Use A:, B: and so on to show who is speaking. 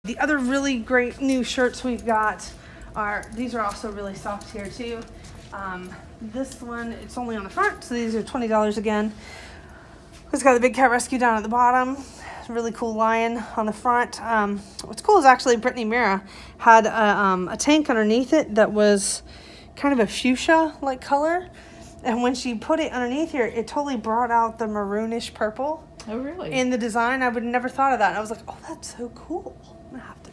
A: The other really great new shirts we've got are, these are also really soft here too. This one, it's only on the front, so these are $20 again. It's got the Big Cat Rescue down at the bottom. It's a really cool lion on the front. What's cool is actually Brittany Mira had a tank underneath it that was kind of a fuchsia-like color. And when she put it underneath here, it totally brought out the maroonish purple.
B: Oh, really?
A: In the design. I would never thought of that. And I was like, oh, that's so cool. I'm going to have